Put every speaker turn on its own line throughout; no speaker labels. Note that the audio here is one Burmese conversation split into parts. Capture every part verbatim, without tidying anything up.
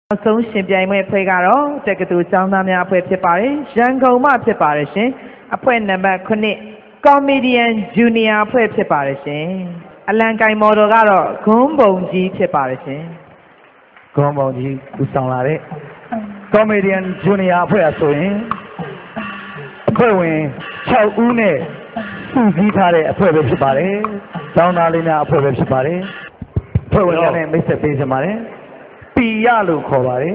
ဆုံးရှင်ပြိုင်ပွဲဖွဲ့ကတော့တက္ကသိုလ်ကျောင်းသားများအဖွဲ့ဖြစ်ပါတယ်။ရန်ကုန်မှဖြစ်ပါတယ်ရှင်။အဖွဲ့နံပါတ်ခုနှစ် Comedian Junior အဖွဲ့ဖြစ်ပါတယ်ရှင်။အလံကိုင်မော်တော်ကတော့ဂွန်းပုံကြီးဖြစ်ပါတယ်ရှင်
။ဂွန်းပုံကြီးဦးဆောင်လာတဲ့ Comedian Junior အဖွဲ့အဆိုရင်အဖွဲ့ဝင်၆ဦးနဲ့စုစည်းထားတဲ့အဖွဲ့ပဲဖြစ်ပါတယ်။ကျောင်းသားလေးများအဖွဲ့ပဲဖြစ်ပါတယ်။အဖွဲ့ဝင်များနဲ့မိတ်ဆက်ပေးကြပါတယ်။ပီရလို့ခေါ်ပါတယ်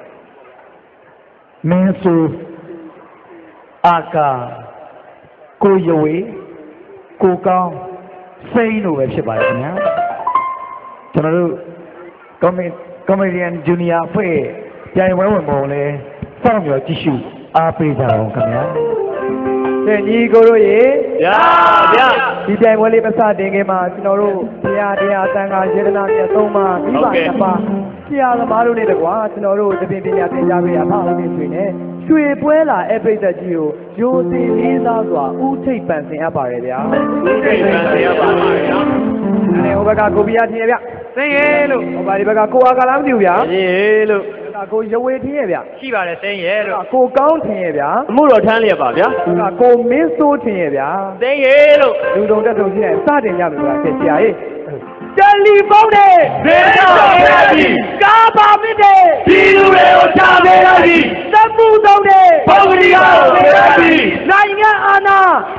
မင်းစုအာကာကိုယဝေကိုကောင်းစိန်တို့ပဲဖြစ်ပါတယ်ခင်ဗျာကျွန်တော်တို့ Comedian Junior ဖွဲ့ပြိုင်ပွဲဝင်ပုံလဲစောင့်မျှော်ကြည့်ရှုအားပေးကြအောင်ခင်ဗျာတဲ့ညီကိုတို့ရေဗျာဗျာဒီပြိုင်ပွဲလေးမစတင်ခင်မှာကျွန်တော်တို့တရားတရားတန်ခါယေဒနာပြသုံးပါမိဘနှစ်ပါးဆရာသမားတို့နဲ့တကွာကျွန်တော်တို့တပင်ပညာသင်ကြားပေးရဖအောင်နေဆွေနဲ့ရွှေပွဲလာအပိတ်သက်ကြီးကိုရိုသေလေးစားစွာဥထိပ်ပန်ဆင်အပ်ပါတယ်ဗျာဥထိပ်ပန်ဆင်အပ်ပါပါဗျာအဲ့ဟိုဘက်ကကိုပြားထင်ရဗျသင်ရဲလို့ဟိုဘာဒီဘက်ကကိုအာကလားမသိဘူးဗျာသင်ရဲလို့ကိုရဝေထင်းရဗျရှိပါတယ်သင်ရဲလို့ကိုကောင်းထင်ရဗျအမှုတော်ထမ်းလျက်ပါဗျာကိုမင်းစိုးထင်ရဗျသင်ရဲလို့လူတုံတက်တုံရှိတယ်စတင်ကြပြီဗျာဆရာကြီးတယ်လီဖုန်းနဲ့ဒေတာပေးရပြီကားပါမစ်တဲ့ဒီလူတွေကိုချပေးရပြီသမှုသုံးတဲ့ပုဂ္ဂလိကကိုပေးရပြီနိုင်ငံအာဏာ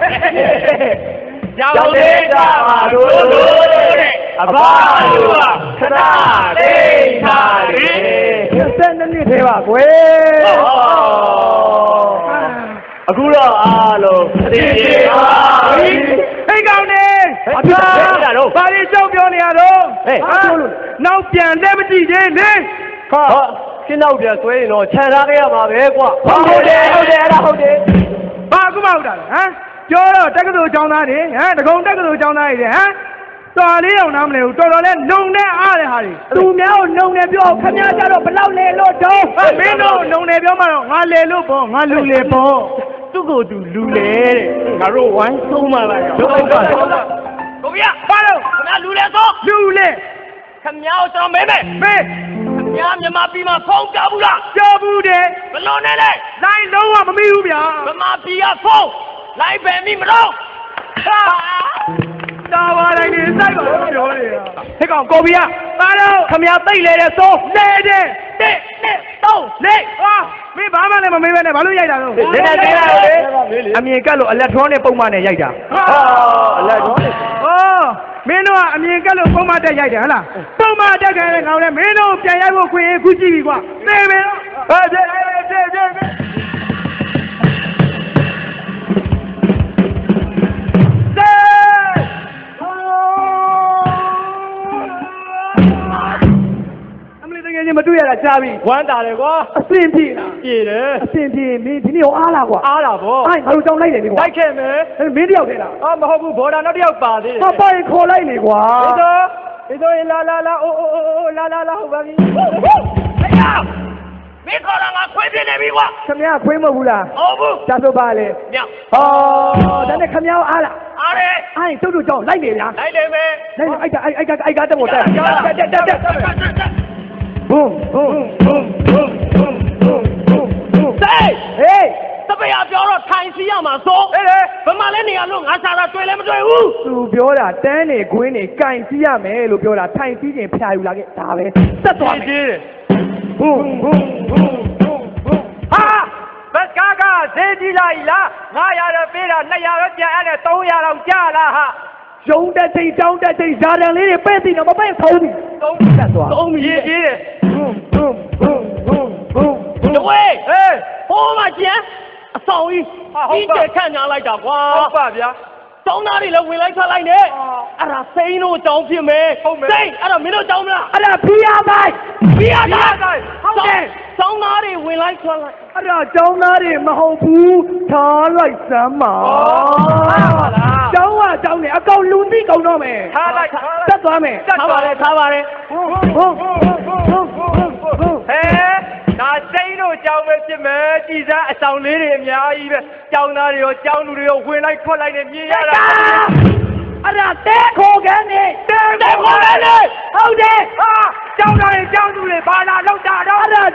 ကြောင့်ဒေတာပါတို့တို့တဲ့အဘတို့ကခဏဒေတာတွေဆက်နှစ်နှစ်သေးပါကွယ်အခုတော့အားလုံးသိရပါပြီဟိတ်ကောင်းနေအဖာဘာလို့ကြောက်ပြောနေရတော့ဟဲ့နောက်ပြန်လက်မကြည့်သေးလေဟောရှင်းတော့ပြန်ဆွဲရင်တော့ခြံထားခဲ့ရမှာပဲကွာဟုတ်တယ်ဟုတ်တယ်အဲ့ဒါဟုတ်တယ်ဘာကူမဟုတ်တာလဲဟမ်ပြောတော့တက္ကသိုလ်ကျောင်းသားတွေဟမ်တကုံတက္ကသိုလ်ကျောင်းသားတွေဟမ်တော်လေးအောင်နားမလဲဘူးတော်တော်လေးနှုံနဲ့အားတဲ့ဟာတွေသူများကိုနှုံနဲ့ပြောခမည်းကြတော့ဘလောက်လေလို့တော့မင်းတို့နှုံနဲ့ပြောမှတော့ငါလေလို့ပေါ့ငါလူလေပေါ့သူ့ကိုယ်သူလူလေတဲ့ငါတို့ဝိုင်းသုံးမှလာရောဟုတ်ပါဘူးကိုဗျာဘာလို့ခမည်းလူလေဆိုလူလေခမည်းကျွန်တော်မဲမဲမဲခမည်းမြန်မာပြည်မှာဖုန်းပြောဘူးလားပြောဘူးတယ်ဘလို့နဲ့လဲလိုင်းလုံးဝမမိဘူးဗျာဗမာပြည်ကဖုန်းလိုင်းပဲမိမတော့တာဝါတိုင်းနေစိုက်ပါလို့ပြောနေတာဟဲ့ကောင်ကိုဘီယာပါတော့ခမရသိလေတဲ့စိုးလေတဲ့တဲ့နဲ့သုံးလေဟာမင်းဘာမှလည်းမမေးပဲနဲ့ဘာလို့ရိုက်တာတော့လက်နဲ့သေးတာလေအမြင်ကတ်လို့အလက်ထောနဲ့ပုံမှန်နဲ့ရိုက်တာဟာအလက်ထောနဲ့ဩမင်းတို့ကအမြင်ကတ်လို့ပုံမှန်တက်ရိုက်တယ်ဟလားပုံမှန်တက်ကြတဲ့ကောင်လည်းမင်းတို့ပြန်ရိုက်ဖို့ခွင့်ရခုကြည့်ပြီကွာသေပဲဟဲ့တဲ့တဲ့တဲ့မတွေ့ရတာကြားပြီဝမ်းတာတယ်ကွာအစင်ပြေလားပြေတယ်အစင်ပြေမင်းဒီနေ့ရောအားလားကွာအားလားဗောအဲ့ငါတို့ကြောင်းလိုက်တယ်လေကွာလိုက်ခဲ့မယ်မင်းတယောက်တည်းလားအော်မဟုတ်ဘူးဘော်ဒါနောက်တယောက်ပါသေးတယ်ဟာပိုင်ခေါ်လိုက်လေကွာဒီတော့ဒီတော့လာလာလာအိုးအိုးအိုးလာလာလာဟုတ်ပါပြီဟဲ့ရောက်မင်းခေါ်တာငါခွေးပြနေပြီကွာခမရခွေးမဟုတ်ဘူးလားဟုတ်ဘူးဒါဆိုပါလေမြောက်ဟောဒါနဲ့ခမရအားလားအားတယ်အဲ့တုတ်တုတ်ကြောင်းလိုက်နေဗျာလိုက်နေမယ်လိုက်နေအဲ့ကအဲ့ကအဲ့ကတက်ပေါ်တက်တက်တက်တက်boom boom boom boom boom boom boom boom စေးဟေးတပည့်ပြောတော့ထိုင်စီရမှာစိုးဟေးဘယ်မှာလဲနေရလို့ငါစားတာတွေ့လဲမတွေ့ဘူးသူပြောတာတန်းနေခွင်းနေကင်စီရမယ်လို့ပြောတာထိုင်စီခြင်းဖျာယူလာခဲ့ဒါပဲဆက်သွားမယ် boom boom boom boom boom ဟာဘက်ကားကဈေးကြီးလိုက်လားငါရတော့ပေးတာနှစ်ရာပဲပြန်အဲ့နဲ့သုံးရာတော့ကြာလားဟာရုံတက်ချိန်တောင်းတက်ချိန်ဇာတန်လေးတွေပဲ့သိတော့မပဲ့ဆုံးဘူးသုံးတက်သွားသုံးရေးကြီးတယ်ဘုံဘုံဘုံဘုံဘုံဘုံဝေးဟေးဟိုမှာကျန်အဆောင်ကြီးကြီးကျယ်ခန့်ညာလိုက်တာကွာဟုတ်ပါဗျာကျောင်းသားတွေလည်းဝင်လိုက်ထွက်လိုက်နေအဲ့ဒါစိန်တို့ကျောင်းဖြစ်မယ်စိန်အဲ့ဒါမင်းတို့ကျောင်းမလားအဲ့ဒါဖီးယားတိုင်းဖီးယားတိုင်းဟုတ်တယ်ကျောင်းသားတွေဝင်လိုက်ထွက်လိုက်အဲ့ဒါကျောင်းသားတွေမဟုတ်ဘူးထားလိုက်စမ်းပါဟုတ်လားကျောင်းကကျောင်းနေအကောင်လူသိကုန်တော့မယ်ထားလိုက်တက်သွားမယ်ထားပါလေထားပါလေဟုတ်ဟုတ်ဟုတ်ဟုတ်ဟဲ့ဒါစိန်တို့ကျောင်းပဲဖြစ်မယ်ကြည်စားအဆောင်လေးတွေအများကြီးပဲကျောင်းသားတွေရောကျောင်းလူတွေရောဝင်လိုက်ထွက်လိုက်နေမြင်ရတာအဲ့ဒါတဲခိုကန်းနေတဲခိုကန်းနေဟုတ်တယ်ဟာကျောင်းသားတွေကျောင်းသူတွေဘာလာလောက်တာတော့အဲ့ဒါ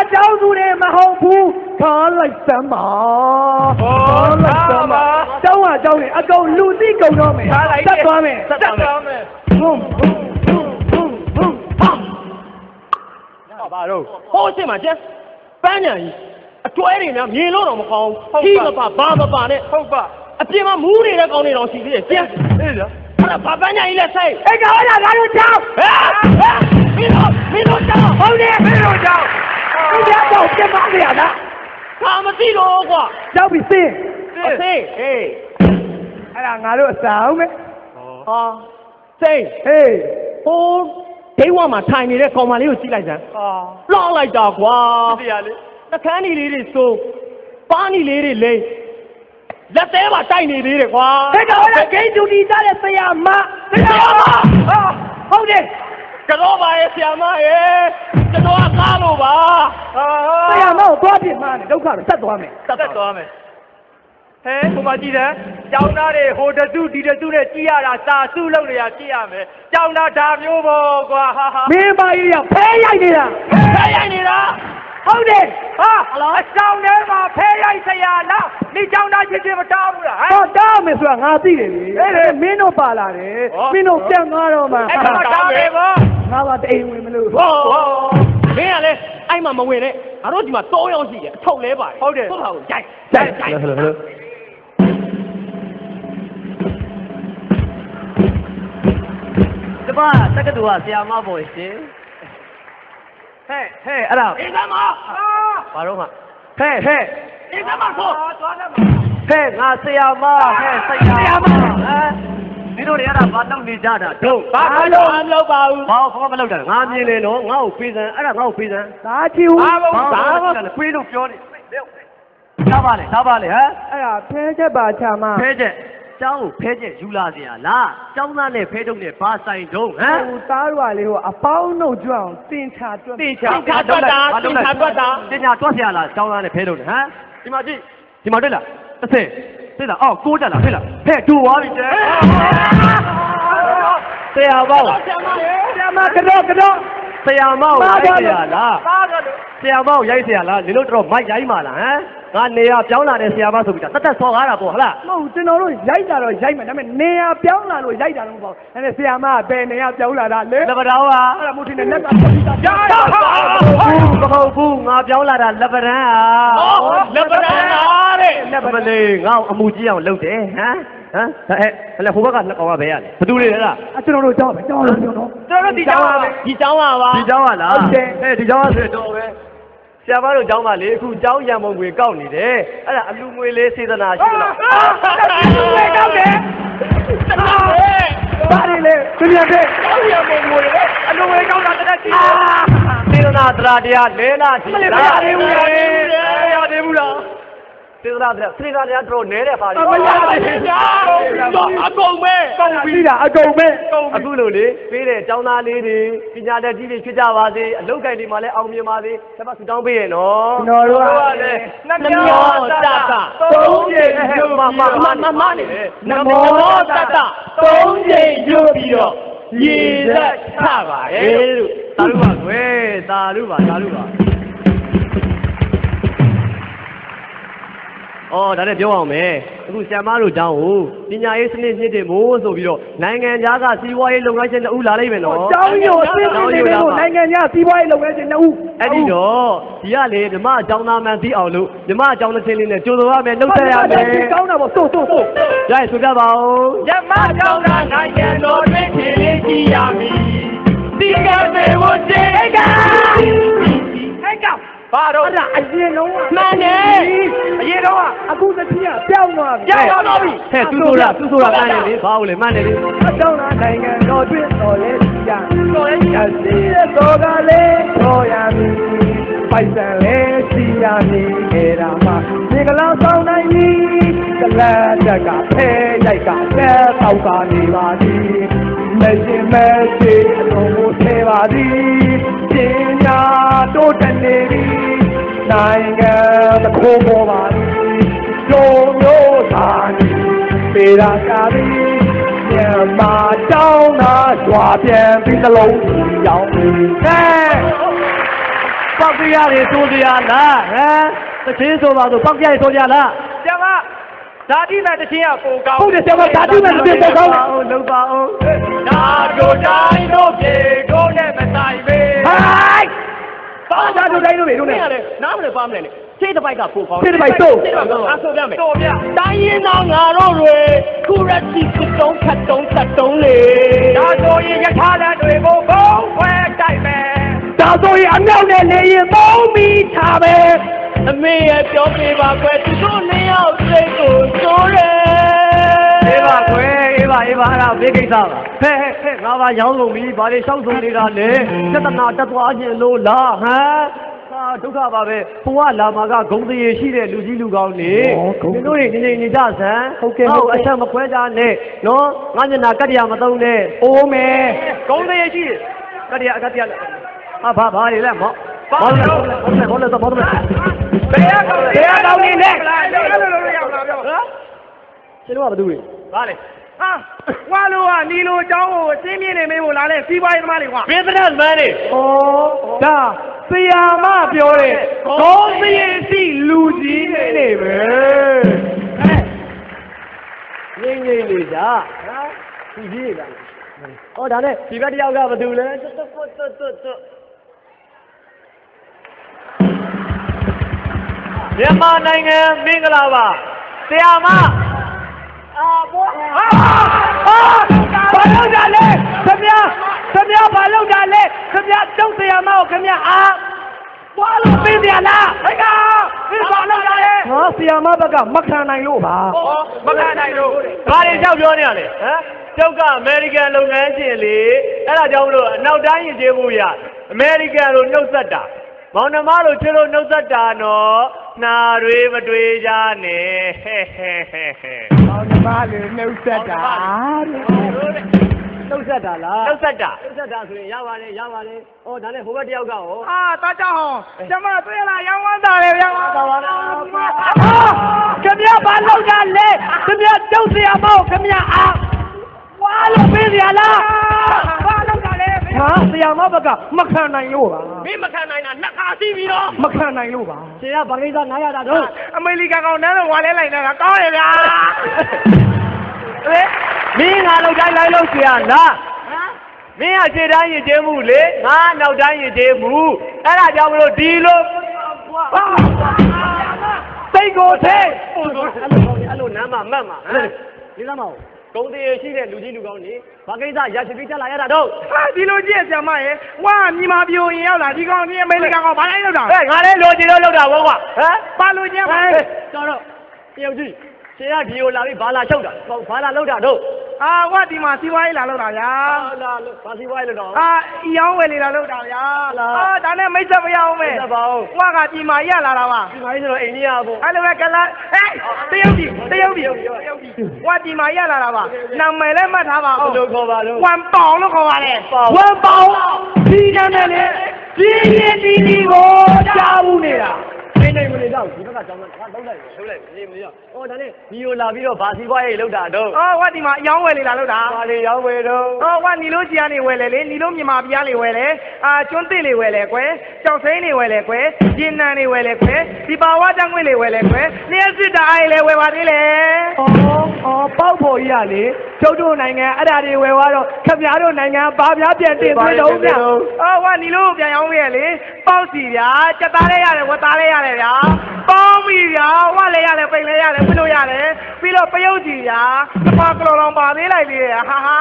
ကျောင်းသူတွေမဟုတ်ဘူးခေါ်လိုက်စမ်းပါခေါ်လိုက်စမ်းပါကျောင်းကကျောင်းတွေအကုန်လူသိကုန်တော့မယ်ဆက်သွားမယ်ဆက်သွားမယ်ဘုံဘုံဘုံဘုံဘုံဟာဘာလို့ဟိုးရှင်းမှာကျန်းပန်းညာကြီးအတွဲတွေများမြင်လို့တော့မကောင်းဘူးကြီးမပါဘာမပါနဲ့ဟုတ်ပါအပြင်မှာမူးနေတဲ့ကောင်းတွေတော့ရှိသေးတယ်ကျန်းဟေးလားအဲ့ဒါဘာပန်းညာကြီးလဲဆိုင်အဲ့ကောင်ကငါတို့ကျောင်းဟဲ့မင်းတို့မင်းတို့ကျောင်းဟုတ်တယ်မင်းတို့ကျောင်းဒီကျောင်းပြန်ပါလေရလားဘာမသိတော့ကွာရောက်ပြီစင်းစင်းဟေးအဲ့ဒါငါတို့အစာအောင်မယ်ဟာစိတ်ဟေးဟိုးဒိဝမှာထိုင်နေတဲ့ကောင်မလေးကိုကြည့်လိုက်စမ်းဟာလောင်းလိုက်တာကွာသိရလေနှကန်းကြီးလေးတွေစိုးပါးနီလေးတွေလိမ့်လက်သေးပါတိုက်နေသေးတယ်ကွာဟဲ့ကောင်ကဂိမ်းဒူတီသားတဲ့ဆရာမဆရာမဟာဟုတ်တယ်ကျွန်တော်ပါရဲ့ဆရာမရဲ့ကျွန်တော်ကကားလို့ပါဆရာမကိုသွားပြစ်မှားနေဒုက္ခပဲဆက်သွားမယ်ဆက်သွားမယ်ဟဲ့ဟိုမှာကြည့်တယ်ကျောင်းသားတွေဟိုတစုဒီတစုနဲ့ကြည့်ရတာစာစုလုပ်နေရကြည့်ရမယ်ကျောင်းသားဒါမျိုးပေါ့ကွာဟာဟာမင်းမကြီးကဖဲရိုက်နေတာဖဲရိုက်နေတာဟုတ်တယ်ဟာအဆောင်ထဲမှာဖဲရိုက်ဆရာလားဒီကျောင်းသားချင်းချင်းမတားဘူးလားဟောတားမယ်ဆိုတာငါသိတယ်လေမင်းတို့ပါလာတယ်မင်းတို့ပြန်သွားတော့မှအဲ့ဒါတားမယ်ပေါ့ငါကတိမ်ဝင်မလို့ဟောမင်းကလည်းအဲ့မှာမဝင်နဲ့ငါတို့ဒီမှာသုံးယောက်ရှိတယ်အထုပ်လဲပါတယ်ဟုတ်တယ်ဟုတ်ပါဘူးရိုက်ရိုက်ရိုက်ဟယ်လိုဟယ်လိုဒီပါတက္ကသိုလ်ကဆရာမပေါ်ရှင်ဟဲ့ဟဲ့အဲ့ဒါအင်္ဂမဘာတော့မှဟဲ့ဟဲ့အင်္ဂမဆိုသွားတယ်ဟဲ့ငါဆရာမဟဲ့ဆရာမဟမ်ဒီတို့တွေအဲ့ဒါဘာလုပ်နေကြတာတို့ဘာလို့မလုပ်ပါဘူးဘာခေါ်မလုပ်တာငါမြင်လေနော်ငါ့ကိုပေးစမ်းအဲ့ဒါငါ့ကိုပေးစမ်းဒါချီဦးဘာဘာပေးလို့ပြောနေဒါပါလေဒါပါလေဟမ်အဲ့ဒါဖဲချက်ပါချာမဖဲချက်ကျောင်းကိုဖဲချက်ယူလာစရာလားကျောင်းသားနဲ့ဖဲတုံးနဲ့ဘာဆိုင်တုံးဟမ်ဟိုသားတို့ကလေဟိုအပေါင်းနှုတ်ကြွအောင်တင်ချာတွတ်တင်ချာတွတ်တာတင်ချာတွတ်တာတင်ချာတွတ်စရာလားကျောင်းသားနဲ့ဖဲတုံးနဲ့ဟမ်ဒီမှာကြည့်ဒီမှာတွေ့လားတစ်ဆယ်တွေ့လားအော်ကိုးတက်လားတွေ့လားဖဲတူသွားပြီကျဲဆရာပေါင်းဆရာမကတော့ကတော့ဆရာမောက်ရိုက်เสียလားဆရာမောက်ရိုက်เสียလားနင်တို့တော့မိုက်ရိုက်မှာလားဟမ်ငါနေရပြောင်းလာတဲ့ဆရာမဆိုပြီးတော့တတ်တတ်ဆော်ကားတာပေါ့ဟလားမဟုတ်ကျွန်တော်တို့ရိုက်တာတော့ရိုက်မယ်ဒါပေမဲ့နေရပြောင်းလာလို့ရိုက်တာတော့မပေါ့အဲ့ဒါဆရာမကဘယ်နေရပြောင်းလာတာလဲလက်ပတောင်းပါအဲ့ဒါမို့ထင်တယ်လက်ကဆက်ပြီးတာကြားရဘူးမဟုတ်ဘူးငါပြောင်းလာတာလက်ပတန်းဟာလက်ပတန်းဟာတဲ့လက်ပလေးငါ့အမှုကြီးအောင်လုပ်တယ်ဟမ်ဟမ်ဟဲ့ဟဲ့ဟိုဘက်ကလက်ကောင်ကဘယ်ရလဲဘသူလေးလဲလားအကျွန်တော်တို့ကြောင်းပဲကြောင်းလို့ကျွန်တော်ကျွန်တော်တို့ဒီကြောင်းပါဒီကြောင်းပါပါဒီကြောင်းပါလားဟုတ်တယ်ဟဲ့ဒီကြောင်းဆိုတော့ပဲဆရာမတို့ကျောင်းပါလေအခုကျောင်းရံမုံငွေကောက်နေတယ်အဲ့ဒါအလူငွေလေးစေတနာရှိလားအလူငွေကောက်တယ်ဘာလဲလေသူပြန်တဲ့ကျောင်းရံမုံငွေအလူငွေကောက်တာတည်းရှိတယ်စေတနာတရားတရားလဲလားရှိလားမရသေးဘူးလေရသေးဘူးလားစေတနာတရားစေတနာတရားတို့နဲတဲ့ပါလေမရသေးဘူးအကုန်ပဲကုန်ပြီလားအကုန်ပဲအခုလို့လေပေးတဲ့ကျောင်းသားလေးတွေပညာတတ်ကြီးတွေဖြစ်ကြပါစေအလုပ်ကိုင်တွေမှာလည်းအောင်မြင်ပါစေဆက်ပါဆူတောင်းပေးရနော်ကျွန်တော်တို့ကလည်းနှမျောတတသုံးချိန်ရုပ်မမမမနေနမောတတသုံးချိန်ရုပ်ပြီးတော့ရည်သက်ချပါရဲ့လို့သာဓုပါကွယ်သာဓုပါသာဓုပါအော်ဒါနဲ့ပြောအောင်မယ်အခုဆရာမတို့ကျောင်းကိုပညာရေးစနစ်ညှစ်တင်ဖို့ဆိုပြီးတော့နိုင်ငံခြားကစီးပွားရေးလုပ်ငန်းရှင်တဦးလာလိုက်မယ်နော်ကျောင်းရို့စနစ်ညှစ်တင်ဖို့နိုင်ငံခြားစီးပွားရေးလုပ်ငန်းရှင်တဦးအဲ့ဒီတော့ဒီကလေဓမ္မအကြောင်းသားမှန်သိအောင်လို့ဓမ္မအကြောင်းတစ်ချင်းလေးနဲ့ကြိုးစားရမယ်နှုတ်ဆက်ရမယ်ကောင်းတာပေါ့စိုးစိုးစိုးရရဆိုပြပါဦးဓမ္မအကြောင်းသားနိုင်ငံတော်တွင်ထင်လေးကြည့်ရမည်ဒီကဲမေဝတေကဟဲ့ကောင်ဘာတော့အဲ့ဒါအရင်တော့မှန်တယ်အရင်တော့အခုတစ်ချီကပြောင်းသွားပြီပြောင်းသွားပြီဟဲ့သူဆိုတာသူဆိုတာမှန်တယ်လေဘာလို့လဲမှန်တယ်လေအကြောင်းသားနိုင်ငံတော်တွင်တော်လဲကြည့်ရတော်လဲကြည့်စီးတော်ကလေးတော်ရမည်ပိုက်ဆံလဲစီးရမည်ခေရာမှာဒီကလောင်ဆောင်နိုင်ပြီကလတ်တက်ကဖဲရိုက်ကဖဲပေါက်ကနေပါသည်လက်ရှင်မဲ့စီအလုံးကိုထဲပါသည်ပညာတို့တနေပြီနိုင်ငံတစ်ခုပေါ်ပါသည်ကျုံမျိုးသာနီပေရာကာသည်မြန်မာတောင်းသာကြွားပြန်ပြီးနှလုံးရောင်းပြီးဟဲ့ပေါက်စရာတွေဆိုစရာလားဟမ်တချင်းဆိုပါဆိုပေါက်ပြရဆိုကြလားဆရာမဓာတိမဲ့တချင်းကပိုကောင်းဟုတ်တယ်ဆရာမဓာတိမဲ့တချင်းပိုကောင်းအောင်လုပ်ပါအောင်ဓာတို့တိုင်းတို့ပြေတို့နဲ့မဆိုင်ပဲဟိုင်းဘာဓာတို့တိုင်းတို့ပြေတို့နဲ့နားမလဲပါမလဲခြေတစ်ပိုက်ကပိုကောင်းခြေတစ်ပိုက်တို့အားဆိုပြမယ်တို့ပြတိုင်းရင်တော့ငါတို့တွေခုရက်စီခုတုံးခတ်တုံးသတ်တုံးလေဓာဆိုရင်ရထားလက်တွေကိုဘုံခွဲတိုက်မယ်ဒါဆိုရင်အမြောက်နဲ့နေရင်သုံးပြီးထားပဲအမေရဲ့ပြောပြပါကွယ်သူတို့နှစ်ယောက်စိတ်ကိုစိုးရဲအေးပါကွယ်အေးပါအေးပါအဲ့ဒါဘေးကိစ္စပါဟဲ့ဟဲ့ငါပါရောင်းကုန်ပြီဘာတွေရှောက်ဆုံးနေတာလဲစက်တနာတက်သွားခြင်းလို့လားဟမ်ဟာဒုက္ခပါပဲဘုရားလာမှာကဂုံတရေရှိတဲ့လူကြီးလူကောင်းလေဒီတို့တွေနေနေနေကြစမ်းဟုတ်ကဲ့ဟုတ်အချက်မခွဲကြနဲ့နော်ငါညနာကတ္တရာမသုံးနဲ့အိုးမယ်ဂုံတရေရှိကတ္တရာအကတ္တရာဟာဘာဘာလေလဲမောဘာလဲဘာလဲဘာလဲတော့ဘာလဲဘယ်ကောင်ဘယ်ကောင်နေလဲလို့လို့လို့ရောက်လာပြောဟမ်ရှင်တို့ကဘာတူလဲဘာလဲဟာဝါလို့ကနီလိုအကြောင်းကိုအင်းမြင့်နေမေးဖို့လာလဲစီးပွားရေးသမားတွေကွာ business man တွေဩဒါဆရာမပြောတယ်ခေါင်းစရင်စီလူကြီးနေနေပဲငိမ့်ငိမ့်လေးကြဟာလူကြီးလာဩဒါနဲ့ဒီဘက်တယောက်ကဘာတူလဲတွတ်တွတ်တွတ်တွတ်မြန်မာနိုင်ငံမင်္ဂလာပါဆရာမအာဘောဟာဘာလို့ကြလဲခင်ဗျာခင်ဗျာဘာလို့ကြလဲခင်ဗျာတုံးဆရာမကိုခင်ဗျာအာဘာလို့သိကြလားဟဲ့ကောင်ဒီဘာလို့ကြလဲဟာဆရာမဘက်ကမခံနိုင်လို့ပါဟောမခံနိုင်လို့ဘာတွေကြောက်ပြောနေရလဲဟမ်ကျောက်ကအမေရိကန်လုပ်ငန်းရှင်လေအဲ့ဒါကြောင့်မလို့အနောက်တိုင်းရင်ကျေးမှုရအမေရိကန်လိုနှုတ်ဆက်တာမောင်နှမတို့ချစ်လို့နှုတ်ဆက်တာနော်နာတွေမတွေ့ကြနဲ့ဟဲ့ဟဲ့ဟဲ့ဟဲ့မောင်နှမလေးနှုတ်ဆက်တာနှုတ်ဆက်တာလားနှုတ်ဆက်တာနှုတ်ဆက်တာဆိုရင်ရပါတယ်ရပါတယ်ဩဒါနဲ့ဟိုဘက်တယောက်ကရောအာတာကြောင်ဟောကျမတွေ့လာရောင်းဝမ်းတာလေရောင်းဝမ်းတာပါလားခင်ဗျာဘာလုပ်ကြလဲခင်ဗျာတုတ်စရာမဟုတ်ခင်ဗျာအာဝါလို့ပေးစရာလားဘာလုပ်ကြလဲဟာဆရာမဘက်ကမခံနိုင်လို့ပါမင်းမခံနိုင်တာနှစ်ခါစီးပြီးတော့မခံနိုင်လို့ပါဆရာဘာကိစ္စနားရတာတော့အမေရိကန်ကောင်တန်းလို့ဝါလဲလိုက်နေတာကောင်းရဲ့ဗျာဟဲ့မင်းငါလောက်တိုင်းလိုက်လို့ဆရာလားမင်းကခြေတိုင်းရင်ကျင်းမှုလေငါနောက်တိုင်းရင်ကျင်းမှုအဲ့ဒါကြောင့်မလို့ဒီလိုစိတ်ကိုထဲအဲ့လိုအဲ့လိုနားမှာမှတ်မှာဒီလားမဟုတ်ဂုံတရေရှိတဲ့လူကြီးလူကောင်းနေဘာကိစ္စရရှိပြီးတက်လာရတာတော့ဟာဒီလိုကြည့်ဆရာမရေဝါမြန်မာပြည်ရင်ရောက်လာဒီကောင်ဒီအမေရိကန်ကောင်ဘာလိုက်လောက်တာဟဲ့ငါလည်းလိုချင်လို့လောက်တာဘောကွာဟမ်ဘာလိုချင်ပါလဲတော်တော့တယောက်ကြီးဆရာဒီကိုလာပြီးဘာလာလျှောက်တာဘာလာလောက်တာတော့အာဝါဒီမှာစီဝိုင်းလာလောက်တာဗျာဟုတ်လားဘာစီဝိုင်းလောက်တော့အာအယောင်းဝယ်လေလာလောက်တာဗျာအာဒါနဲ့မိတ်ဆက်မရအောင်မဲဆက်ပါဦးဝါကဒီမှာရက်လာတာပါဒီမှာဆိုတော့အိန္ဒိယပေါ့အဲ့လိုပဲကလာဟဲ့တရုတ်ကြီးတရုတ်ကြီးဝါဒီမှာရက်လာတာပါနာမည်လည်းမှတ်ထားပါဦးဘယ်လိုခေါ်ပါလို့ဝမ်ပေါင်လို့ခေါ်ပါတယ်ဝမ်ပေါင်ဒီနာနဲ့လေဒီရင်ဒီဒီကိုကြားဘူးနေတာနေနေမနေတော့ဒီဘက်ကကြောင်းကလုံးလိုက်လုံးလိုက်နေမနေတော့အော်ဒါနဲ့ဒီကိုလာပြီးတော့ဗာစီပွားရေးလောက်တာတော့အော်ဝတ်ဒီမှာအယောင်းဝယ်လေလာလောက်တာဗာလေရောင်းဝယ်တော့အော်ဝတ်နီလို့ကြီးကနေဝယ်လေလေနီလို့မြန်မာပြည်ကနေဝယ်လေအာကျွန်းသစ်လေးဝယ်လေကွယ်ကြောက်စိမ်းတွေဝယ်လေကွယ်ရင်နံတွေဝယ်လေကွယ်ဒီပါဝါတန်းခွေးတွေဝယ်လေကွယ်လျှက်စစ်တာအိုင်လေဝယ်ပါသေးလေအော်အော်ပေါက်ဖို့ကြီးကလေကျုပ်တို့နိုင်ငံအဲ့ဒါတွေဝယ်သွားတော့ခင်ဗျားတို့နိုင်ငံဘာပြပြန်တင်သွင်းတော့ဗျအော်ဝတ်နီလို့ပြန်ရောင်းရလေပေါက်စီဗျာစက်သားလေးရတယ်ဝတ်သားလေးရတယ်ဗျာပေါင်းပြီဗျာဝါလဲရတယ်ပိန်လဲရတယ်ပြလို့ရတယ်ပြီးတော့ပယုတ်ကြီးဗျာတပါကလော်လောင်ပါသေးလိုက်လေဟာဟာ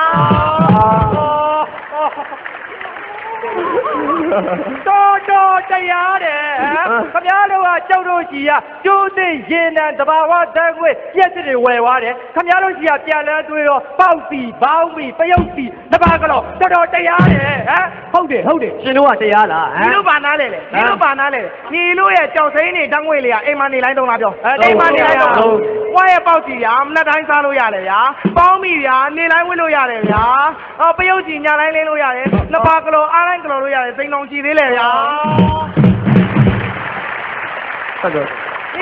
တော်တော်တရားတယ်ခင်ဗျားတို့ကကြောက်တို့ကြီးကကျိုးသိရင်တန်တဘာဝတန်းခွေပြက်စစ်တွေဝယ်သွားတယ်ခင်ဗျားတို့ကြီးကပြန်လဲတွေးတော့ပေါက်စီဘောင်းပြီပယုတ်စီတပါကလော်တော်တော်တရားတယ်ဟမ်ဟုတ်တယ်ဟုတ်တယ်ရှင်တို့ကတရားလားဟမ်ဒီလိုပါနားလေလေဒီလိုပါနားလေညီတို့ရဲ့ကြောက်စိမ်းတွေတန်းခွေလေးကအိမ်မနေလိုက်တော့လားပြောအိမ်မနေလိုက်တော့ဝါရဲ့ပေါက်စီဗျာမနက်တိုင်းစားလို့ရတယ်ဗျာပေါင်းပြီဗျာနေလိုက်ဝှက်လို့ရတယ်ဗျာအော်ပယုတ်ကြီးညတိုင်းလင်းလို့ရတယ်တပါကလော်အားတိုင်းကလော်လို့ရတယ်စိန်တော်ကြည့်သေးလေဗျာဟုတ်ကဲ့ဒီ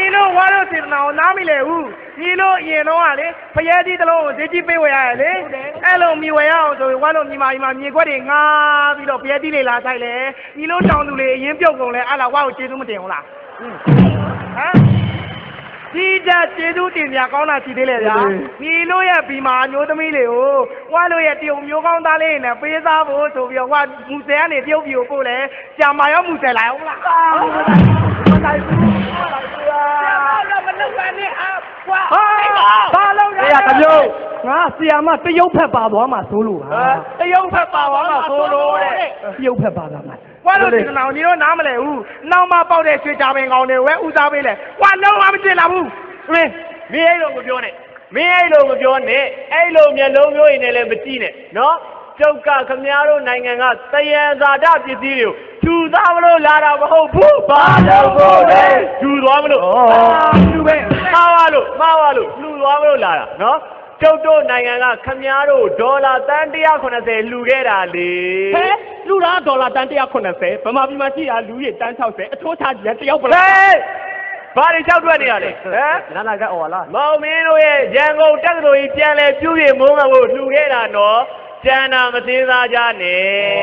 တို့ဝါတို့စေတနာကိုနားမိလေဘူးညီတို့အရင်တော့ကလေဖရဲကြီးတစ်လုံးကိုဈေးကြီးပေးဝယ်ရတယ်လေအဲ့လိုမြည်ဝယ်ရအောင်ဆိုရင်ဝါတို့ညီမညီမမြေခွက်တွေငားပြီးတော့ဖရဲကြီးလေးလာဆိုင်လေညီတို့တောင်သူလေးအရင်ပြုတ်ကုန်လဲအဲ့လာဝါကိုကျေးဇူးမတင်ဘူးလားဟမ်ဒီတဲ့ကျေးဇူးတင်ပြကောင်းတာရှိသေးလေဗျာညီတို့ရဲ့ဘီမာအမျိုးသမီးတွေကိုဝါတို့ရဲ့တရုံမျိုးကောင်းသားလေးနဲ့ပေးစားဖို့ဆိုပြီးတော့ဝါမူဆယ်ကနေတရုတ်ပြည်ကိုပို့လဲကြာမာရောမူဆယ်လာအောင်လားမနိုင်ဘူးတော့မလုပ်ပါနဲ့အာကွာဘာလုပ်ရလဲတမျိုးငါဆီယာမတရုတ်ဖက်ပါသွားမှာသိုးလို့ဟာတရုတ်ဖက်ပါသွားမှာသိုးလို့တဲ့တရုတ်ဖက်ပါသွားမှာဝါလို့ဒီကောင်ညီတို့နားမလဲဘူးနောက်မှပေါက်တဲ့ရွှေကြပင်ကောင်တွေဝဲဦးစားပေးလဲဝါလုံးဝမကျင်လာဘူးမင်းမင်းအဲ့လိုမပြောနဲ့မင်းအဲ့လိုမပြောနဲ့အဲ့လိုမျက်လုံးမျိုးရင်လည်းမကြည့်နဲ့နော်ကျုပ်ကခမည်းတော်နိုင်ငံကသယံဇာတပစ္စည်းတွေကိုထူသားမလို့လာတာမဟုတ်ဘူးဘာလို့ကိုလဲထူသွားမလို့လူပဲမှားပါလို့မှားပါလို့လူသွားမလို့လာတာနော်ကျုပ်တို့နိုင်ငံကခမည်းတော်ဒေါ်လာတန်one hundred eightyလှူခဲ့တာလေဟဲ့လှူတာဒေါ်လာတန်one hundred eightyဗမာပြည်မှာရှိတာလူကြီးတန်sixtyအထိုးချကြီးတယောက်ပလားဘာတွေလျှောက်တွက်နေရလဲဟမ်နာနာကအော်လားမောင်မင်းတို့ရဲ့ရန်ကုန်တက္ကသိုလ်ကြီးပြန်လဲပြုပြင်မိုးငါ့ကိုလှူခဲ့တာနော်ကျန်တာမသေးသားကြနဲ့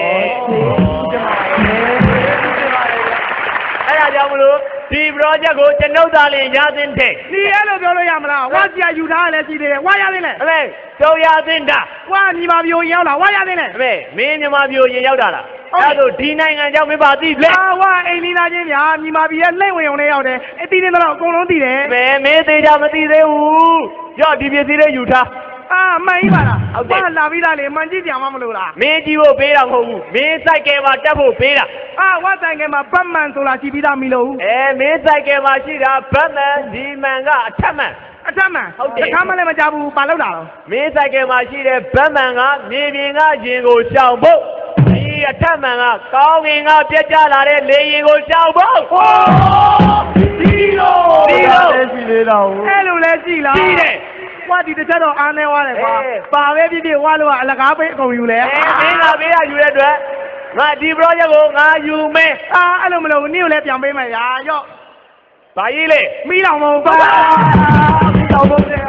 အဲ့ဒါကြောင့်မလို့ဒီ project ကိုကျွန်ုပ်သားလေးရသင့်တယ်ဒီအဲ့လိုပြောလို့ရမလားဝါစီယာယူထားလည်းရှိသေးတယ်ဝါရသင့်လဲအမေကျော်ရသင့်တာဝါညီမပြိုရင်ရောက်လာဝါရသင့်လဲအမေမင်းညီမပြိုရင်ရောက်တာလားအဲ့ဒါဒီနိုင်ငံကြောင့်မင်းပါသိလဲအာဝါအိမ်လီလာချင်းဗျာညီမပြရဲ့လက်ဝင်ုံလေးရောက်တယ်အတီးနေတော့အကုန်လုံးသိတယ်ဘယ်မင်းသေးကြမသိသေးဘူးရော့ဒီပစ္စည်းလေးယူထားအာမှန်ကြီးပါလားဟုတ်တယ်လာပြီးသားလေမှန်ကြည့်ပြန်မမလို့လားမင်းကြည့်ဖို့ပေးတာမဟုတ်ဘူးမင်းစိုက်ကယ်မှာတက်ဖို့ပေးတာအာဝတ်ဆိုင်ကယ်မှာဘတ်မန်ဆိုတာရှိပြီးသားမီလို့အဲမင်းစိုက်ကယ်မှာရှိတာဘတ်မန်ဒီမန်ကအထက်မန်အထက်မန်ဟုတ်တယ်တခါမှလည်းမကြဘူးဘာလို့လာတော့မင်းစိုက်ကယ်မှာရှိတဲ့ဘတ်မန်ကမြေပြင်ကရင်ကိုရှောင်ဖို့ဒီအထက်မန်ကကောင်းကင်ကပြက်ကျလာတဲ့လေရင်ကိုရှောင်ဖို့ဟောဒီလိုဒီလိုလည်းရှိသေးတော့အဲ့လိုလည်းရှိလားရှိတယ်ဝါဒီတစ်ချက်တော့အားနေသွားတယ်ကွာပါပဲပြည့်ပြည့်ဝါလို့ကအလကားပေးအကုန်ယူလဲမင်းကပေးရယူတဲ့အတွက်ငါဒီ project ကိုငါယူမယ်အာအဲ့လိုမလို့နင့်ကိုလည်းပြန်ပေးမယ်ရာရော့ဘာကြီးလဲမိတော်မဟုတ်ပါမိတော်မဟုတ်တယ်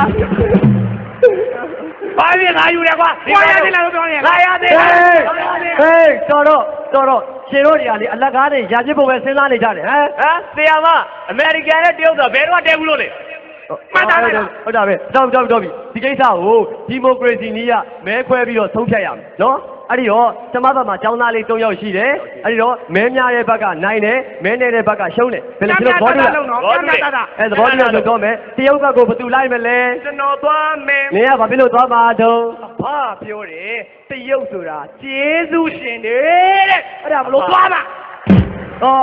ဘာကြီးငါယူတယ်ကွာဝါရသေးလားလို့ပြောနေငါရသေးဟေးဟေးတော်တော့တော်တော့ရှင်တို့တွေကလေအလကားတွေရာချစ်ဖို့ပဲစဉ်းစားနေကြတယ်ဟမ်ဟမ်ဆရာမအမေရိကန်နဲ့တရုတ်ဆိုဘယ်တော့တဲဘူးလို့လဲမှတ်တာလေဟုတ်တာပဲတော့တော့တော့ပြီဒီကိစ္စကိုဒီမိုကရေစီနည်းကမဲခွဲပြီးတော့ဆုံးဖြတ်ရမယ်နော်အဲ့ဒီတော့ကျမဘက်မှာကျောင်းသားလေး၃ယောက်ရှိတယ်အဲ့ဒီတော့မဲများတဲ့ဘက်ကနိုင်တယ်မဲနေတဲ့ဘက်ကရှုံးတယ်ဘယ်လိုဖြစ်လို့ဘောတူလဲဘောတူတယ်အဲ့သဘောတူလို့တော့မယ်တရုတ်ဘက်ကိုဘယ်သူလိုက်မလဲကျွန်တော်သွားမယ်မင်းကဘာဖြစ်လို့သွားမှာတုံးဘာပြောတယ်တရုတ်ဆိုတာကျေးဇူးရှင်တယ်တဲ့အဲ့ဒါဘလို့သွားမှာဟော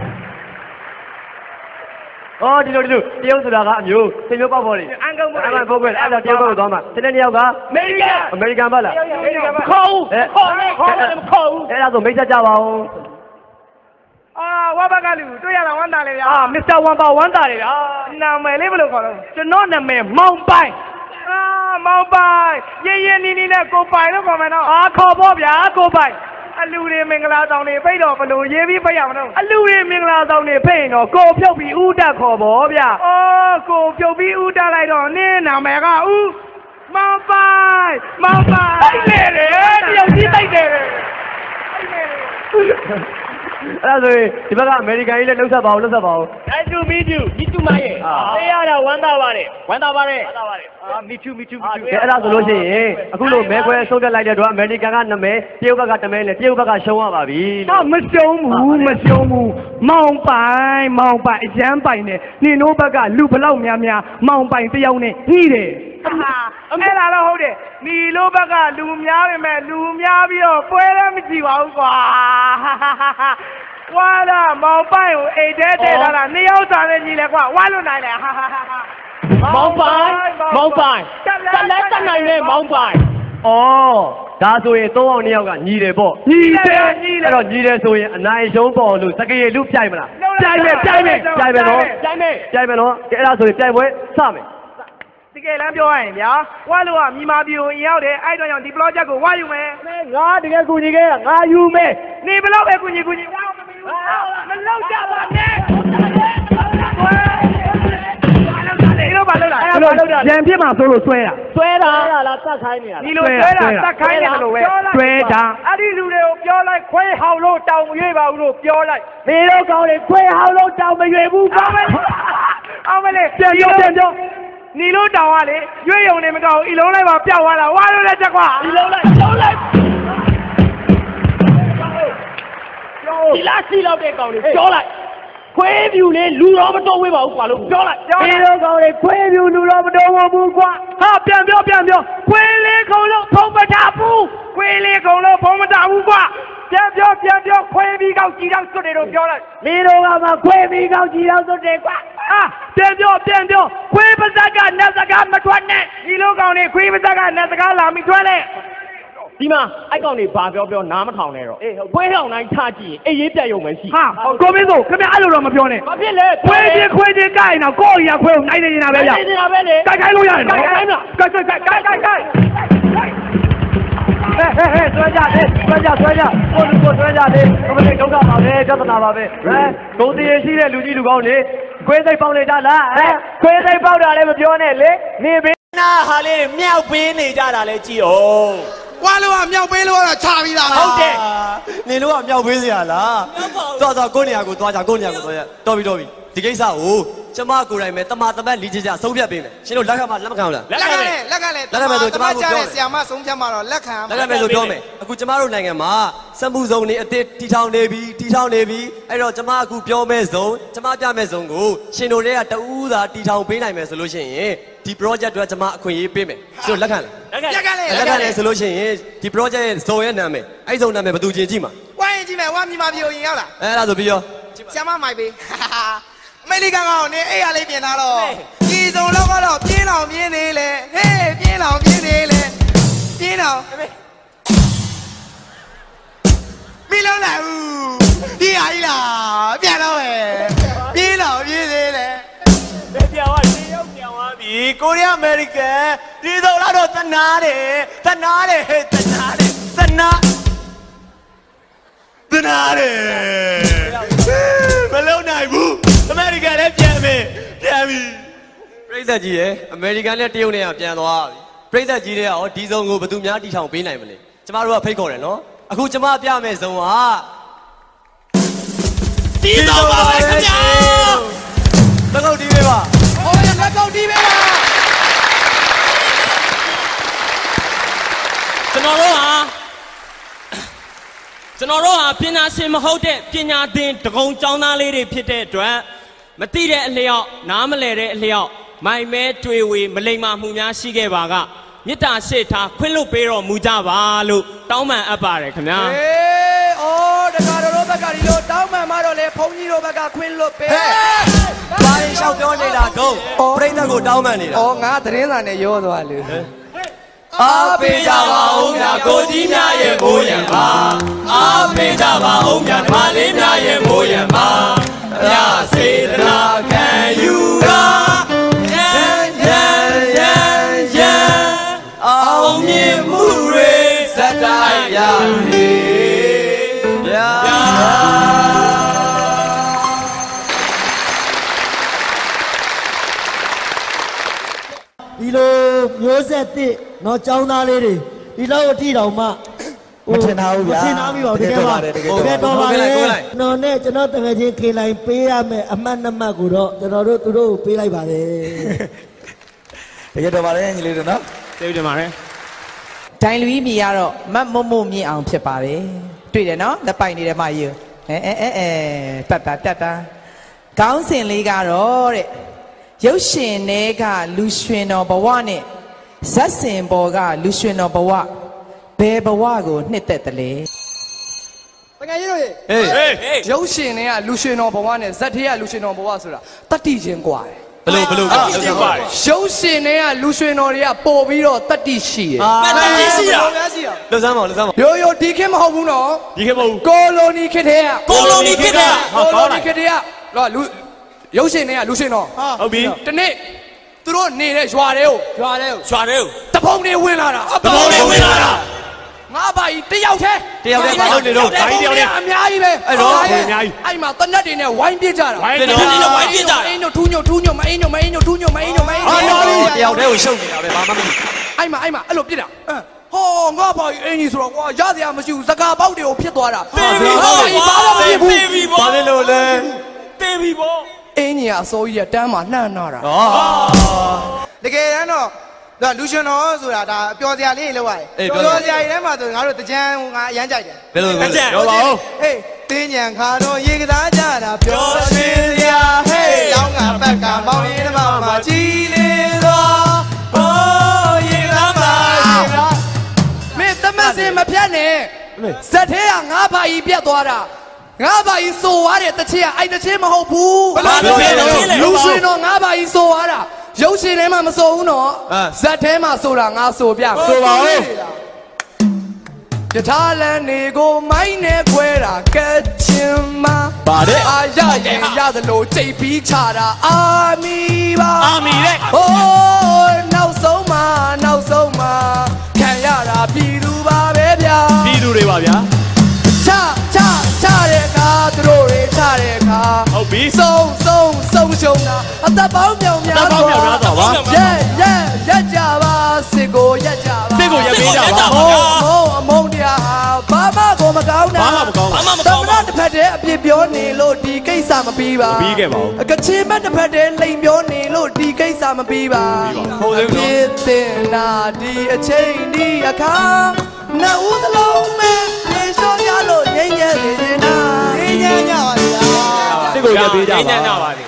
อ๋อဒီလိုဒီလိုတရုတ်ဆိုတာကအမျိုးသင်မျိုးပေါက်ပေါ်နေအန်ကုန်းပေါ်အန်ကုန်းပေါ်အဲ့ဒါတရုတ်ဘက်ကိုသွားမှာတနေ့တစ်ယောက်ကအမေရိကန်အမေရိကန်ပါလားခေါ်ဦးခေါ်ဦးခေါ်တယ်မခေါ်ဦးအဲ့ဒါဆိုမိတ်ဆက်ကြပါဦးအာဝါဘကလူတွေ့ရတာဝမ်းသာလေဗျာအာမစ္စတာဝမ်ပါဝမ်းသာလေဗျာနာမည်လေးဘယ်လိုခေါ်တော့ကျွန်တော်နာမည်မောင်ပိုင်အာမောင်ပိုင်ရင်းရင်းနီးနီးနဲ့ကိုပိုင်လို့ခေါ်မယ်နော်အာခေါ်ဖို့ဗျာကိုပိုင်အလူတွေမင်္ဂလာဆောင်တွေဖိတ်တော့ဘလို့ရေးပြီးဖိတ်ရမလို့အလူတွေမင်္ဂလာဆောင်တွေဖိတ်ရင်တော့ကိုဖြုတ်ပြီးဥတက်ခေါ်ပေါ့ဗျာ။အော်ကိုဖြုတ်ပြီးဥတက်လိုက်တော့နင်းနာမည်ကဥမောင်ပိုင်မောင်ပိုင်သိနေတယ်တယောက်ကြီးသိနေတယ်သိနေတယ်အဲ့ဒါဆိုရင်ဒီဘက်ကအမေရိကန်ကြီးလည်းလှုပ်ဆက်ပါအောင်လှုပ်ဆက်ပါအောင် Nice to meet you meet you မရဲ့သိရတာဝမ်းသာပါတယ်ဝမ်းသာပါတယ်ဝမ်းသာပါတယ်အာ meet you meet you meet you အဲ့ဒါဆိုလို့ရှိရင်အခုလိုမဲခွဲဆုံးဖြတ်လိုက်တဲ့တော့အမေရိကန်ကနာမည်တရုတ်ဘက်ကတမဲနဲ့တရုတ်ဘက်ကရှုံးရပါပြီဟာမရှုံးဘူးမရှုံးဘူးမောင်ပိုင်မောင်ပိုင်အရန်ပိုင်နဲ့နင်တို့ဘက်ကလူဘလောက်များများမောင်ပိုင်တယောက်နဲ့ညှိတယ်ဟာအဲ့ဒါတော့ဟုတ်တယ်ညီလိုဘက်ကလူများပဲမဲ့လူများပြီးတော့ပွဲလည်းမကြည့်ပါဘူးကွာဝါလာမောင်ပိုင်ကိုအိတ်တဲတဲလာတာနှစ်ယောက်သားနဲ့ညီလဲကွာဝါလွတ်နိုင်လေဟာဟာဟာမောင်ပိုင်မောင်ပိုင်တက်လက်တက်နိုင်လေမောင်ပိုင်ဩဒါဆိုရင်သုံးအောင်နှစ်ယောက်ကညီတယ်ပေါ့ညီတယ်ညီတယ်အဲ့တော့ညီတယ်ဆိုရင်အနိုင်ရှုံးပေါ်လို့စကရေလူပြိုင်မလားပြိုင်မယ်ပြိုင်မယ်ပြိုင်မယ်နော်ပြိုင်မယ်ပြိုင်မယ်နော်အဲ့ဒါဆိုရင်ပြိုင်ပွဲစမယ်တကယ်လမ်းပြောရရင်ဗျာဝါလို့ကမြန်မာပြည်ကိုရောက်တယ်အဲ့တော့ကြောင့်ဒီ project ကိုဝါယူမယ်ငါတကယ်ကူညီခဲ့ငါယူမယ်နေဘလို့ပဲကူညီကူညီဝါမမီဘူးမလောက်ကြပါနဲ့
ရန်ဖြစ်မှာဆိုလို့ဆွဲတာ
ဆွဲတာလားတတ်ခိုင်းနေတာ
ဒီလိုဆွဲတာတတ်ခိုင်းတယ်လို့ပဲဆွဲတာ
အဲ့ဒီလူတွေကိုပြောလိုက်ခွေးဟောင်လို့တောင်မရွေ့ပါဘူးလို့ပြောလိုက်မင်းတို့ကောင်းလေခွေးဟောင်လို့တောင်မရွေ့ဘူးကောင်းမလေးအောင်မလေး
ပြန်ပြောပြန်ပြော
နီလို့တောင်ကလေရွေ့ရုံနဲ့မကောင်းဤလုံးလိုက်ပါပျောက်သွားတာဝါလို့လည်းချက်ကွာဤလုံးလိုက်လုံးလိုက်ဒီလားစီလောက်တဲ့ကောင်လေးပြောလိုက်ခွေးပြူလေးလူတော်မတော်ဝေးပါဘူးကွာလို့ပြောလိုက်ဒီလိုကောင်လေးခွေးပြူလူတော်မတော်ဘူးကွာဟာပြန်ပြောပြန်ပြောခွေးလေးကောင်လို့ဖုံးမတာဘူးခွေးလေးကောင်လို့ဖုံးမတာဘူးကွာပြန်ပြောပြန်ပြောခွေးပြီးကောင်ကြီးတော့စွတ်တယ်လို့ပြောလိုက်မင်းတို့ကမှခွေးပြီးကောင်ကြီးတော့စွတ်တယ်ကွာဟာပြန်ပြောပြန်ပြောခွေးပါဇက်ကနတ်စကားမထွက်နဲ့ဒီလိုကောင်လေးခွေးပါဇက်ကနတ်စကားလာမိထွက်လေဒီမှာအဲ့ကောင်တွေဘာပြောပြောနားမထောင်နဲ့တော့ခွေးဟောင်တိုင်းထားကြည့်ရင်အေးရေးပြတ်ရုံပဲရှိ
ဟာကိုမင်းတို့ခင်ဗျအဲ့လိုတော့မပြောနဲ့
ဘာဖြစ်လဲ
ခွေးချင်းခွေးချင်းကိုင်တော့ကိုယ့်ရခွေးကိုနိုင်နေနေတာပဲဗျ
နိုင်နေတာပဲလေ
ကိုက်ခိုင်းလို့ရတယ်နော်
ကိုက်ခိုင်းမလားကိုက်ကိုက်ကိုက်ကိုက်ကိုက်ကိုက်ဟဲ့ဟဲ့ဟဲ့ဆွဲကြတယ်ဆွဲကြဆွဲကြကိုလူကိုဆွဲကြတယ်ဘယ်လိုဒုက္ခပါပဲပြဿနာပါပဲဟဲ့ဂုံတည်ရှိတဲ့လူကြီးလူကောင်းလေခွေးစိတ်ပေါက်နေကြလားဟဲ့ခွေးစိတ်ပေါက်တာလည်းမပြောနဲ့လေနေဘေးနာဟာလေးမြောက်ပေးနေကြတာလဲကြည့်အောင်
ဝါလို့ကမြောက်ပေးလို့တော့ခြာပြီးသား
ဟုတ်တယ်
နေလို့ကမြောက်ပေးစရာလားသွားသွားကိုနေရာကိုသွားကြကိုနေရာကိုသွားကြတော်ပြီတော်ပြီဒီကိစ္စကိုကျမကိုယ်တိုင်ပဲတမတမတ်လီချကြဆုံးဖြတ်ပေးမယ်ရှင်တို့လက်ခံမလက်မခံဘူးလား
လက်ခံတယ်လက်ခံတယ်
လက်ခံမယ်ဆိုကျမကိုပြောမယ်
ဆရာမဆုံးဖြတ်မှာတော့လက်ခံ
လက်ခံမယ်ဆိုပြောမယ်အခုကျမတို့နိုင်ငံမှာစက်မှုစုံတွေအစ်တီထောင်နေပြီတီထောင်နေပြီအဲ့တော့ကျမအခုပြောမဲ့စုံကျမပြမဲ့စုံကိုရှင်တို့တွေကတူးသာတီထောင်ပေးနိုင်မယ်ဆိုလို့ရှိရင်ဒီ project တွေကျမအခွင့်အရေးပေးမယ်ရှင်တို့လက်ခံ
လားလက်ခံတယ်
လက်ခံတယ်ဆိုလို့ရှိရင်ဒီ project ရဲ့ဇုံရဲ့နာမည်အဲ့ဇုံနာမည်ဘယ်သူချင်းကြည့်မှာ
ဝိုင်းကြည့်မယ်ဝါမြန်မာပြည်ကိုရင်ရောက်လာ
အဲ့ဒါဆိုပြီးရော
ဆရာမမိုက်ပေးအမေရိကန်ကောင်နေအဲ့ရလေးပြင်ထားတော့ဒီစုံလောက်ကတော့ပြင်းလောင်ပြင်းနေလေဟေးပြင်းလောင်ပြင်းနေလေပြင်းလောင်မီလုံးလာဦးဒီဟာကြီးလားပြန်တော့ဟဲ့ပြင်းလောင်ပြင်းနေလေ
ဘယ်ပြောင်းသွားဒီရောက်ပြောင်းသွားပြီကိုရီးယားအမေရိကန်ဒီစုံလောက်တော့တနာတယ်တနာတယ်ဟဲ့တနာတယ်တနာတနာတယ်မလုံးနိုင်ဘူးအမေရိကန်လည်းပြန်ပြီပြန်ပြီ
ပြည်သက်ကြီးရဲ့အမေရိကန်နဲ့တရုတ်နဲ့ကပြန်သွားပြီပြည်သက်ကြီးတွေကရောဒီစုံကိုဘယ်သူများတီထောင်ပေးနိုင်မလဲကျမတို့ကဖိတ်ခေါ်တယ်နော်အခုကျမပြမယ်စုံက
ဒီစုံပါပဲခင်ဗျာ
လက်ကုပ်တီးပေးပါ
ဟိုရလက်ကုပ်တီးပေးပါ
ကျွန်တော်တို့ဟာကျွန်တော်တို့ဟာပညာရှင်မဟုတ်တဲ့ပညာသင်တကုံကျောင်းသားလေးတွေဖြစ်တဲ့အတွက်မသိတဲ့အလျောက်နားမလည်တဲ့အလျောက်မိုင်မဲတွေ့ဝေမလိမ္မာမှုများရှိခဲ့ပါကမေတ္တာရှိထားခွင့်လွှတ်ပေးတော်မူကြပါလို့တောင်းပန်အပ်ပါတယ်ခင်ဗျာ
ဟေးအော်တက္ကသိုလ်တို့ဘက်ကဒီလိုတောင်းပန်မှတော့လေဘုန်းကြီးတို့ဘက်ကခွင့်လွှတ်ပေး
ဘာရင်လျှောက်ပြောနေတာကုန်းပြိဿကိုတောင်းပန်နေတာ
အော်ငါသတင်းစာနဲ့ရောသွားလူ
အားပေးကြပါဦးများကိုကြီးများရဲ့ဘိုးရံပါအားပေးကြပါဦးများဓမ္မလေးများရဲ့ဘိုးရံပါမြတ်စေတနာခံယူတာရန်ရန်ရန်ရန်အောင်မြင်မှုတွေစက်တိုင်းရစေဗျာ
ဒီလိုမျိုးဆက်တစ်တော့ចောင်းသားလေးတွေဒီလောက်အထိတောင်မှ
မထင်ထားဘူးဗျာ
မထင်ထားဘူးပါတကယ်ပါတကယ်တော့ပါလေနော်နဲ့ကျွန်တော်တကယ်ချင်းခေလိုက်ပေးရမယ်အမှတ်နှစ်မှတ်ကိုတော့ကျွန်တော်တို့သူတို့ပေးလိုက်ပါတယ်
တကယ်တော့ပါလေညီလေးတို့နော်
ကျေးဇူးတင်ပါတယ်
ဒိုင်လူကြီးမြေကတော့မတ်မုံမုံမြင့်အောင်ဖြစ်ပါတယ်တွေ့တယ်နော်လက်ပိုက်နေတယ်မယူအဲအဲအဲအဲပတ်တာတက်တာခေါင်းစဉ်လေးကတော့တဲ့ရုပ်ရှင်တွေကလူရွှင်တော်ဘဝနဲ့ဇက်စင်ပေါ်ကလူရွှင်တော်ဘဝဘယ်ဘဝကိုနှစ်သက်တယ်လဲ
တကယ်ကြီးတို့ရေ
ဟေး
ရုပ်ရှင်တွေကလူရွှင်တော်ဘဝနဲ့ဇက်ထေးကလူရွှင်တော်ဘဝဆိုတာတတိချင်းกว่าတယ်
ဘလို့ဘလို့
ရုပ်ရှင်တွေကလူရွှင်တော်တွေကပို့ပြီးတော့တတိရှိတယ်
တတိရှိတာ
လှစမ်းပါလှစမ်းပါ
ရိုးရိုးဒီခေတ်မဟုတ်ဘူးနော်
ဒီခေတ်မဟုတ်ဘူး
ကိုလိုနီခေတ်တည်းက
ကိုလိုနီခေတ်တည်း
ကိုလိုနီခေတ်တည်းကလူရုပ်ရှင်တွေကလူရှင်တော်
ဟုတ်ပြီ
တနေ့သူတို့နေတဲ့ရွာတွေကို
ရွာတွေကိုရွာတွေကို
တပုံတွေဝင်လာတာ
တပုံတွေဝင်လာတာ
ငငါဘာကြီးတယောက်ထဲ
တယောက်ထဲမလုပ်နေတော့
ဘိုင်းတယောက်ထဲအများကြီးပဲ
အဲ့တော့အများကြီး
အဲ့မှာတနတ်တွေနဲ့ဝိုင်းပြစ်ကြတာ
ဝိုင်းပြစ်ကြတာဝိုင်းပြစ်ကြတာ
အင်းတို့ထူးညိုထူးညိုမအင်းညိုမအင်းညိုထူးညိုမအင်းညိုမအင်းညို
တယောက်ထဲကိုရှုပ်နေတာပဲဘာမှမသိ
အဲ့မှာအဲ့မှာအဲ့လိုပြစ်တာဟောငါဘာကြီးအင်းကြီးဆိုတော့ကွာရစရာမရှိဘူးစကားပေါက်တွေကိုဖြစ်သွားတာ
တေးပြီပေါ့ဘာလို့မဖြစ်ဘူးတေးပြီပေါ့
ဘာလဲလို့လဲ
တေးပြီပေါ့
အင်းကြီးအစိုးရတန်းမှာနှံ့နာတာ
တကယ်တမ်းတော့ဒါလူရှင်တော်ဆိုတာဒါပျော်စရာလေးလောက်ရတယ်ပျော်စရာတွေထဲမှာဆိုငါတို့တကြံငါအရန်ကြိုက်တယ်
ဘယ်လိုလဲ
ပြောပါဦး
ဟေးတင်းညံခါတော့ရေကစားကြတာပျော်ရွှင်စရာဟေးလောင်းကဘက်ကမောင်ရင်းမမှာကြည်လင်းသောအိုးရေကစားပါ
မင်းသမတ်စင်မဖြတ်နဲ့ဇက်သေးကငါဘာကြီးပြတ်သွားတာငါဘာကြီးစိုးသွားတဲ့တချင်ကအဲ့တချင်မဟုတ်ဘူး
ဘာလို့လဲ
လူရှင်တော့ငါဘာကြီးစိုးသွားတာရုပ်ရှင်ထဲမှာမစိုးဘူးနော်ဇက်ထဲမှာဆိုတာငါစိုးပြ
ဆိုပါဦး
ယထာလန်နေကိုမိုင်းနဲ့ခွဲတာကဲချင်မှာ
ပါတဲ့
အာရရင်ရသလိုချိန်ပြီးချတာအာမီပါ
အာမီတဲ့
ဟိုးနောက်ဆုံးမှာနောက်ဆုံးမှာခံရတာပြည်သူပါပဲဗျာ
ပြည်သူတွေပါဗျာ
ချချချတဲ့အခါသူတို့တွေချတဲ့အခါ
ဟုတ်ပြီ
ဆုံးဆုံးဆုံးရှုံးတာအသက်ပေါင်းမြောင်များ
စွာရက်
ရက်ရက်ကြပါစစ်ကိုရက်ကြပါ
စစ်ကိုရက်ပေးကြပါ
ဟိုးဟိုးအမုန်းတရားဟာဘာမှကိုမကောင်းတာ
ဘာမှမကောင်း
ဘာမှမကောင်းဘူးတစ်ဖက်တည်းအပြစ်ပြောနေလို့ဒီကိစ္စမပြီးပါ
မပြီးခဲ့ပါဘူး
ကချင်မတစ်ဖက်တည်းလိမ်ပြောနေလို့ဒီကိစ္စမပြီးပါ
ဟုတ်သေးဘူး
ဖြစ်တင်တာဒီအချိန်ဒီအခါနှစ်ဦးစလုံးမဲ့ပြေလျှော့ရလို့ငြိမ်းချမ်းနေနေတာ
ငြိမ်းချမ်းကြပါဗျာ
စစ်ကိုရက်ပေးကြပါငြိမ်းချမ်းကြပါ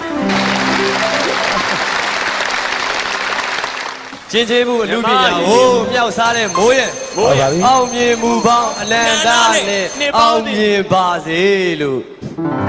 ချင်းချင်းမှုအလူပညာကိုမြောက်စားတဲ့မိုးရဲ့အောင်မြင်မှုပေါင်းအလံသားနဲ့အောင်မြင်ပါစေလို့